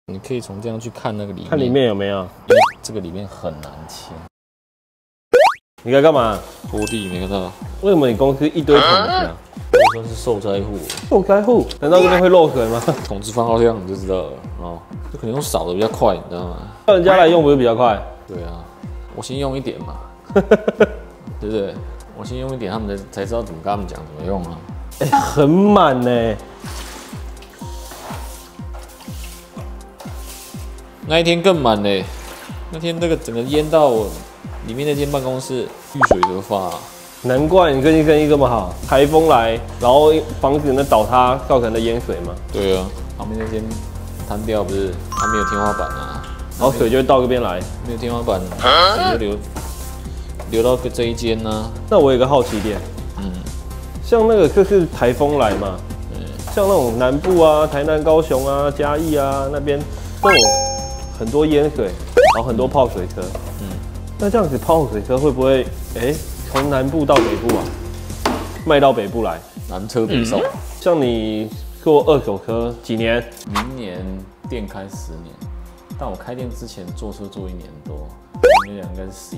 你可以从这样去看那个里面， 看里面有没有， 因为这个里面很难清。 你该干嘛？ 拖地没看到？ 为什么你公司一堆桶子啊？ 我算是受灾户。 受灾户？难道这边会漏水吗？ 桶子放到这样你就知道了哦，就可能用扫的比较快，你知道吗？ 叫人家来用不是比较快？ 对啊，我先用一点嘛，对不对？我先用一点，他们才知道怎么跟他们讲怎么用啊。 很满呢。 那一天更满嘞，那天这个整个淹到我里面那间办公室，遇水则发、啊。 难怪你生意这么好，台风来，然后房子那倒塌造成的淹水嘛。 对啊，旁边那间摊掉不是，它没有天花板啊， 然后水就会到这边来， 没有天花板，水就流到这一间呢、啊。 那我有个好奇点，像那个就是台风来嘛，像那种南部啊，台南、高雄啊、嘉义啊那边都有很多淹水，然后很多泡水车。那这样子泡水车会不会从南部到北部啊，卖到北部来？ 南车北送。 像你做二手车几年？ 明年店开10年，但我开店之前坐车做1年多，明年应该是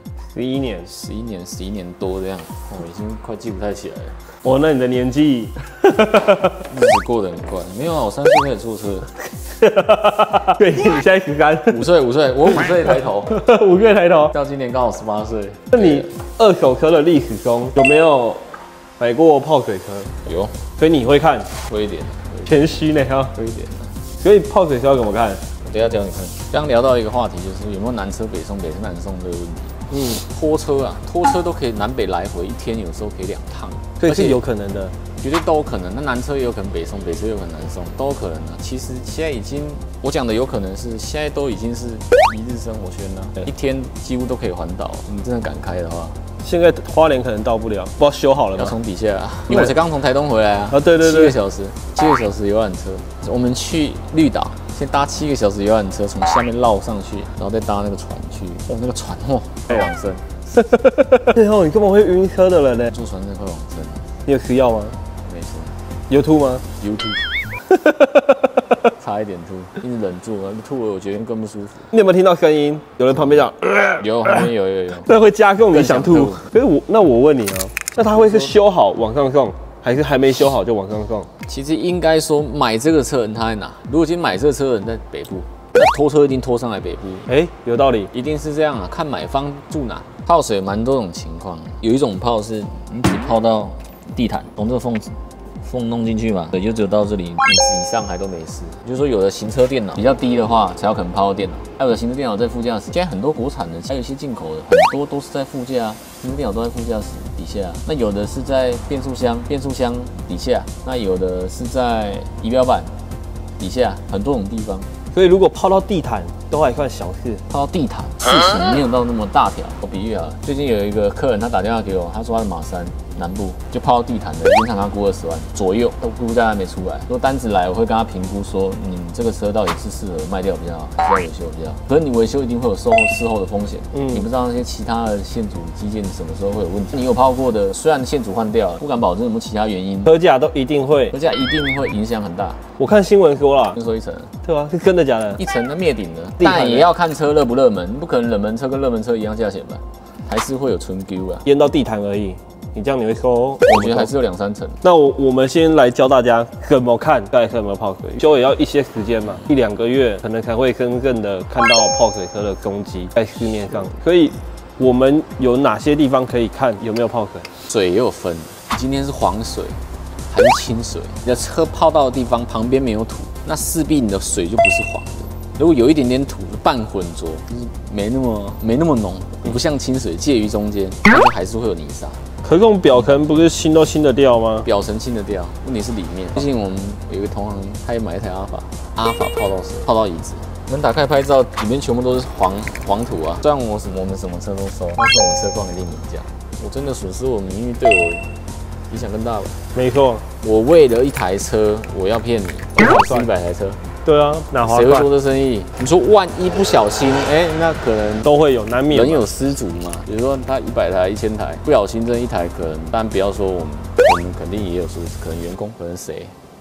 11年。11年多这样，我已经快记不太起来了。 哦，那你的年纪日子过得很快。没有啊，我3岁开始坐车。 对，你现在13， 5岁，我5岁抬头 5岁抬头。 到今年刚好18岁。 那你二手车的历史中有没有买过泡水车？ 有， 所以你会看？ 会一点， 谦虚呢哈， 会一点。 所以泡水车要怎么看？ 我等一下教你看。刚聊到一个话题，就是有没有南车北送、北车南送这个问题。拖车啊，拖车都可以南北来回，一天有时候可以2趟， 所以是有可能的， 绝对都有可能。那南车也有可能北送，北车也有可能南送，都有可能的。其实现在已经，我讲的有可能是现在都已经是一日生活圈了，一天几乎都可以环岛。你真的敢开的话， 现在花莲可能到不了，不知道修好了吗？ 要从底下，因为我才刚从台东回来啊。 对对对 ，7个小时，7个小时游览车，我们去绿岛。先搭7个小时游览车，从下面绕上去，然后再搭那个船去。哦，那个船快往生。 对哦，你根本会晕车的人呢。 坐船真的快往生。 你有吃药吗？ 没吃。 有吐吗？ 有吐。差一点吐，一直忍住，吐了我觉得更不舒服。 你有没有听到声音？有人旁边讲， 有，旁边有。 这会加重你想吐。可是我问你哦，那它会是修好往上送，还是还没修好就往上送？ 其实应该说买这个车的人他在哪？如果今天买这个车的人在北部，那拖车一定拖上来北部。 有道理， 一定是这样啊。看买方住哪，泡水蛮多种情况。有一种泡是你只泡到地毯，从这个缝弄进去嘛，对，就只有到这里，椅子以上还都没事。就是说，有的行车电脑比较低的话，才有可能泡到电脑；还有的行车电脑在副驾驶。现在很多国产的，还有一些进口的，很多都是在副驾，行车电脑都在副驾驶底下。那有的是在变速箱底下，那有的是在仪表板底下，很多种地方。 所以如果泡到地毯都还算小事， 泡到地毯事情没有到那么大条。我比喻啊，最近有一个客人他打电话给我，他说他的马三南部就泡到地毯的，原厂他估20万左右，都估价还没出来。如果单子来，我会跟他评估说，你这个车到底是适合卖掉比较好，还是要维修比较好？可是你维修一定会有事后的风险，你不知道那些其他的线组机件什么时候会有问题。你有泡过的，虽然线组换掉了，不敢保证有没有其他原因， 车价都一定会影响很大。 我看新闻说了， 就说1层， 对吧？是真的假的 ？1层那灭顶的，但也要看车热不热门，不可能冷门车跟热门车一样价钱吧？还是会有纯丢啊， 淹到地毯而已。你这样你会收？ 我觉得还是有2-3层。 那我们先来教大家怎么看该怎么泡水，修也要一些时间嘛，1-2个月可能才会真正的看到泡水车的踪迹在市面上。所以我们有哪些地方可以看有没有泡水？ 水也有分，今天是黄水还是清水？你的车泡到的地方旁边没有土，那势必你的水就不是黄的。如果有一点点土，半浑浊，就是没那么浓，不像清水介于中间，它就还是会有泥沙。 可是这种表层不是清都清得掉吗？ 表层清得掉，问题是里面。最近我们有一个同行，他也买一台阿法泡到水，泡到椅子。门打开拍照，里面全部都是黄土啊。虽然我们什么车都收，但是我们车况一定明价。我真的损失我名誉，对我影响更大吧？ 没错， 我为了一台车，我要骗你，我考试100台车。 对啊，哪划算？ 谁会做这生意？你说万一不小心，那可能都会有，难免人有失足嘛。比如说他100台、1000台，不小心这一台可能，当然不要说我们肯定也有失，可能员工，可能谁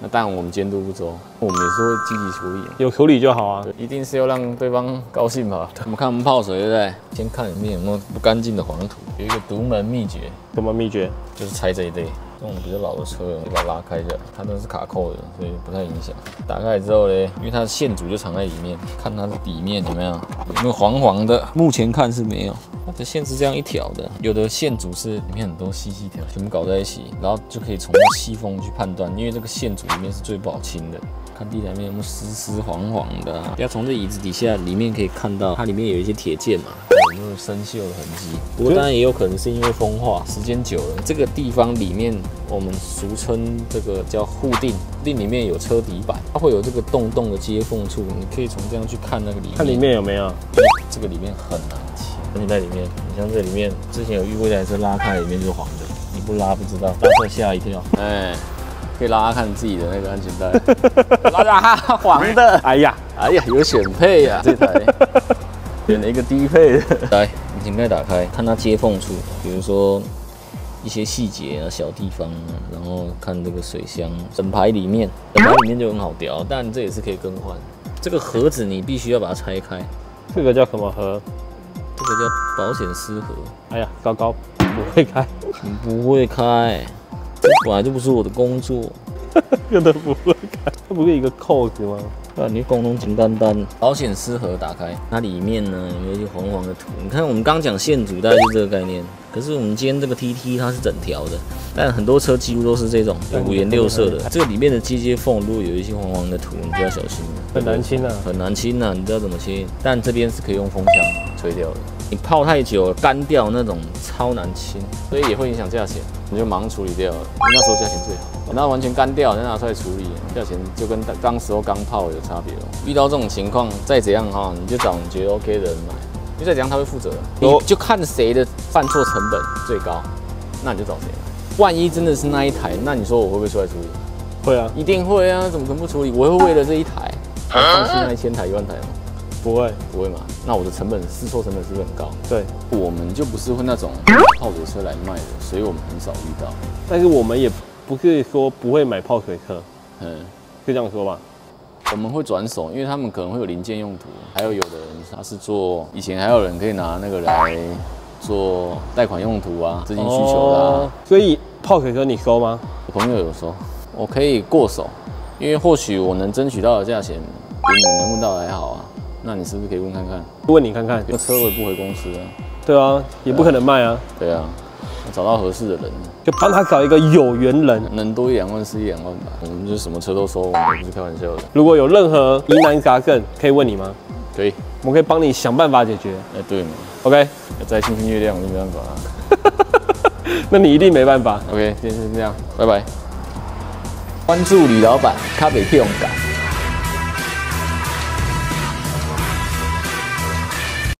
那当然我们监督不周，我们也是会积极处理， 有处理就好啊。 一定是要让对方高兴吧。我们看我们泡水对不对？先看里面有没有不干净的黄土，有一个独门秘诀， 什么秘诀？ 就是拆这一类。这种比较老的车，就把它拉开的，它都是卡扣的，所以不太影响。打开之后呢，因为它的线组就藏在里面，看它的底面有没有黄黄的，目前看是没有。它的线是这样一条的，有的线组是里面很多细条，全部搞在一起，然后就可以从那细缝去判断，因为这个线组里面是最不好清的。看地台面有没有湿黄黄的、啊，要从这椅子底下里面可以看到，它里面有一些铁件嘛，有没有生锈的痕迹。不过当然也有可能是因为风化，时间久了，这个地方里面我们俗称这个叫护锭，锭里面有车底板，它会有这个洞的接缝处，你可以从这样去看那个里面， 看里面有没有。 这个里面很难清，而且在里面，你像这里面之前有遇过一台车拉开，里面就是黄的，你不拉不知道，拉出来吓一跳，哎。可以拉拉看自己的那个安全带，拉拉黄的，哎呀，有选配呀、啊，这台选了一个低配的。来，引擎盖打开，看它接缝处，比如说一些细节啊、小地方啊，然后看这个水箱，整排里面就很好调，但这也是可以更换。这个盒子你必须要把它拆开， 这个叫什么盒？ 这个叫保险丝盒。 哎呀，高不会开， 你不会开。这本来就不是我的工作， 真的不会开，它不是一个扣子吗？ 啊，你功能简单。保险丝盒打开，它里面呢有没有一些黄黄的土？你看我们刚讲线组，大概就是这个概念。可是我们今天这个 TT 它是整条的，但很多车几乎都是这种五颜六色的。这个里面的接缝如果有一些黄黄的土，你就要小心了， 很难清啊， 很难清啊，你知道怎么清？但这边是可以用风枪吹掉的。你泡太久干掉那种超难清，所以也会影响价钱，你就马上处理掉了。那时候价钱最好，等到完全干掉再拿出来处理，价钱就跟当时候刚泡有差别了。遇到这种情况，再怎样哈，你就找你觉得 OK 的人买，因为再怎样他会负责，你就看谁的犯错成本最高，那你就找谁买。万一真的是那一台，那你说我会不会出来处理？ 会啊， 一定会啊，怎么可能不处理？我会为了这一台，放弃那1000台、10000台吗？不会嘛？那我的成本试错成本是不是很高？ 对， 我们就不是会那种泡水车来卖的，所以我们很少遇到。 但是我们也不是说不会买泡水车，可以这样说吧？ 我们会转手，因为他们可能会有零件用途，还有的人他是做，以前还有人可以拿那个来做贷款用途啊，资金需求的啊。 所以泡水车你收吗？ 我朋友有收，我可以过手，因为或许我能争取到的价钱比你们能问到的还好啊。那你是不是可以问看看？ 问你看看， 那车我也不回公司啊。 对啊，也不可能卖啊。 对啊，找到合适的人， 就帮他找一个有缘人， 能多1-2万是1-2万吧。我们就什么车都收，我们不是开玩笑的。 如果有任何疑难杂症，可以问你吗？ 可以， 我们可以帮你想办法解决。 哎，对嘛 ，OK。 再星星月亮我就没办法了。 那你一定没办法。 OK，今天先这样，拜拜。关注李老板，咖啡屁用感。